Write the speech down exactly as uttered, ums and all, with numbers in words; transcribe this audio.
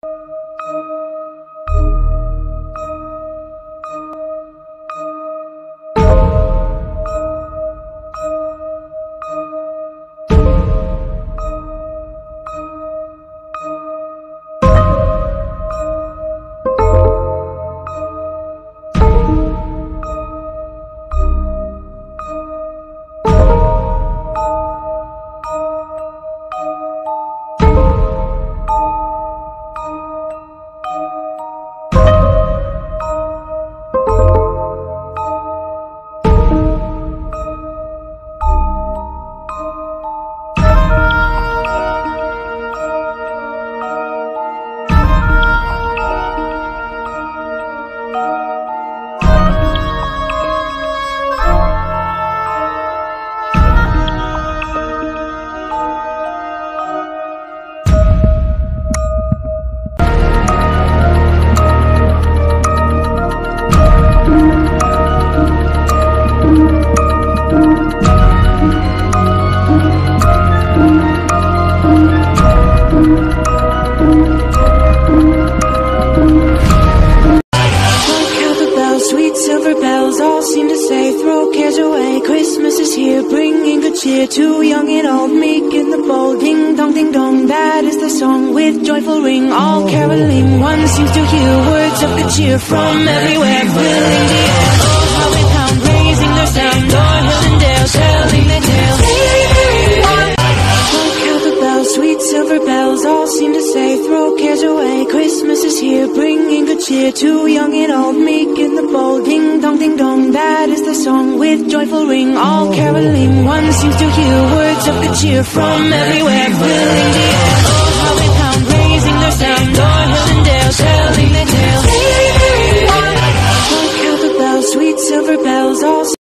Silver bells all seem to say, throw cares away, Christmas is here, bringing good cheer to young and old, meek and the bold. Ding dong, ding dong, that is the song with joyful ring, all caroling. One seems to hear words of good cheer from everywhere, filling the air. Oh, how they pound, raising their sound, o'er hill and dale, telling their tale. Honk how the bells, sweet silver bells all seem to say, throw cares away, Christmas is here, bringing good cheer to young and old, meek and the bold. Ding dong, ding dong, that is the song with joyful ring, all caroling. One seems to hear words of good cheer from everywhere, filling the air. Oh, how they pound, raising their sound, o'er hill and dale, telling their tale. Honk how the bells, sweet silver bells all